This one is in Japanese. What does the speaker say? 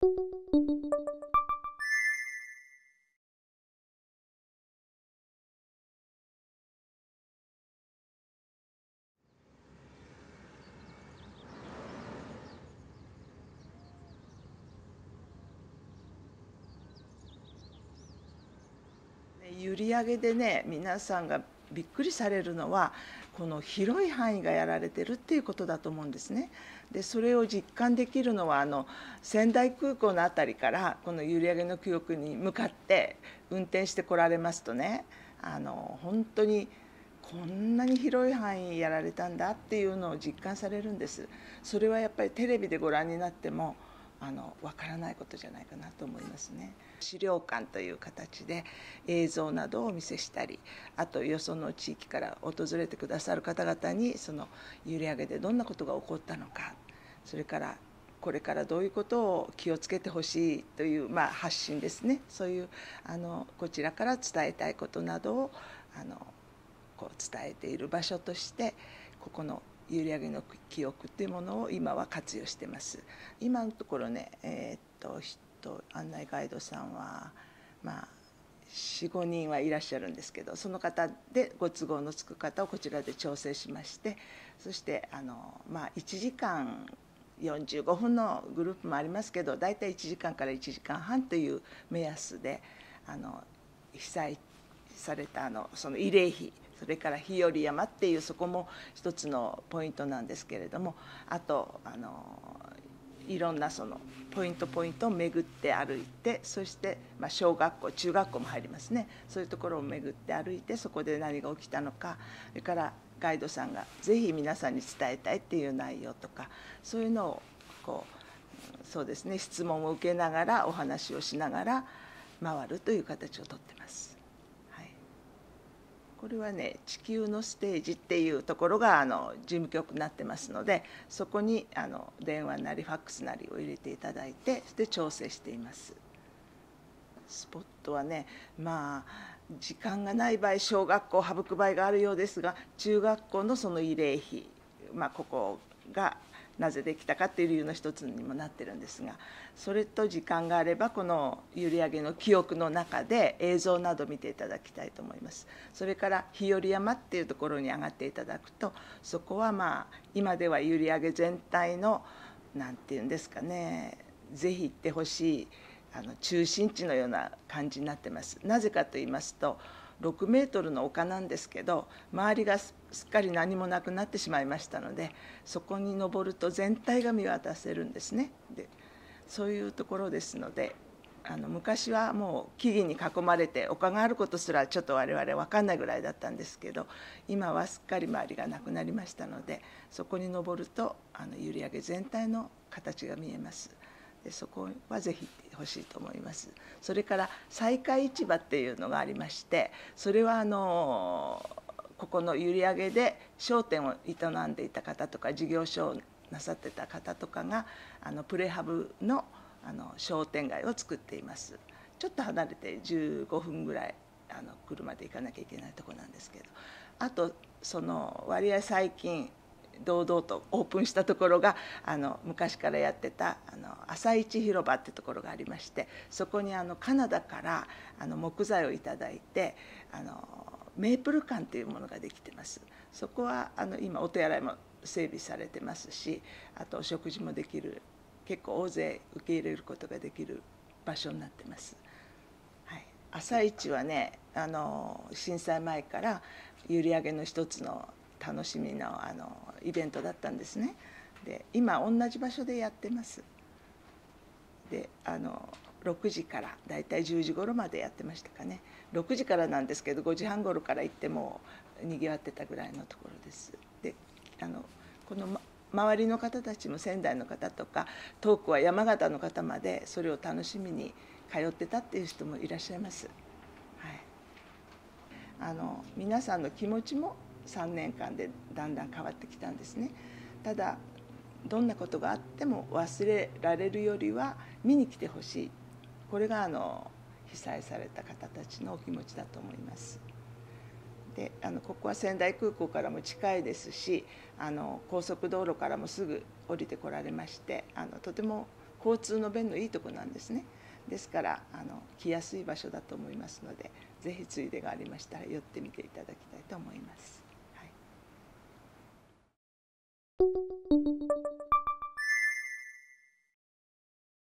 閖上でね、皆さんがびっくりされるのはこの広い範囲がやられてるっていうことだと思うんですね。でそれを実感できるのは仙台空港の辺りからこの閖上の記憶に向かって運転してこられますとね、本当にこんなに広い範囲やられたんだっていうのを実感されるんです。それはやっぱりテレビでご覧になってもわからないことじゃないかなと思いますね。資料館という形で映像などをお見せしたり、あとよその地域から訪れてくださる方々にその閖上でどんなことが起こったのか、それからこれからどういうことを気をつけてほしいという、発信ですね。そういうこちらから伝えたいことなどをこう伝えている場所としてここの閖上の記憶というものを今は活用してます。今のところね、案内ガイドさんは4、5人はいらっしゃるんですけど、その方でご都合のつく方をこちらで調整しまして、そして1時間45分のグループもありますけど、大体1時間から1時間半という目安で被災されたその慰霊碑、それから日和山っていう、そこも一つのポイントなんですけれども、あといろんなそのポイントを巡って歩いて、そして小学校中学校も入りますね。そういうところを巡って歩いて、そこで何が起きたのか、それからガイドさんがぜひ皆さんに伝えたいっていう内容とか、そういうのをそうですね、質問を受けながらお話をしながら回るという形をとってます。これはね、地球のステージっていうところが事務局になってますので、そこに電話なりファックスなりを入れていただいて、で調整しています。スポットはね、時間がない場合小学校を省く場合があるようですが、中学校のその慰霊碑、ここがなぜできたかっていう理由の一つにもなってるんですが、それと時間があればこの閖上の記憶の中で映像など見ていただきたいと思います。それから日和山っていうところに上がっていただくと、そこは今では閖上全体のなんていうんですかね、ぜひ行ってほしい中心地のような感じになってます。なぜかと言いますと、6メートルの丘なんですけど、周りがすっかり何もなくなってしまいましたので、そこに登ると全体が見渡せるんですね。でそういうところですので、昔はもう木々に囲まれて丘があることすらちょっと我々分かんないぐらいだったんですけど、今はすっかり周りがなくなりましたので、そこに登ると閖上全体の形が見えます。でそこはぜひ行ってほしいと思います。それから西海市場っていうのがありまして、それはここの閖上で商店を営んでいた方とか事業所をなさってた方とかがプレハブの商店街を作っています。ちょっと離れて15分ぐらい車で行かなきゃいけないところなんですけど、あとその割合最近堂々とオープンしたところが昔からやってた朝市広場ってところがありまして、そこにカナダから木材をいただいてメープル館というものができてます。そこは今お手洗いも整備されてますし、あとお食事もできる、結構大勢受け入れることができる場所になってます。朝市はね、震災前から閖上の一つの楽しみのイベントだったんですね。で今同じ場所でやってます。で6時からだいたい10時頃までやってましたかね。6時からなんですけど、5時半頃から行ってもにぎわってたぐらいのところです。でこの周りの方たちも仙台の方とか遠くは山形の方までそれを楽しみに通ってたっていう人もいらっしゃいます。皆さんの気持ちも3年間でだんだん変わってきたんですね。ただどんなことがあっても忘れられるよりは見に来てほしい、これが被災された方たちのお気持ちだと思います。でここは仙台空港からも近いですし、高速道路からもすぐ降りてこられまして、とても交通の便のいいとこなんですね。ですから来やすい場所だと思いますので、ぜひついでがありましたら寄ってみていただきたいと思います。はい。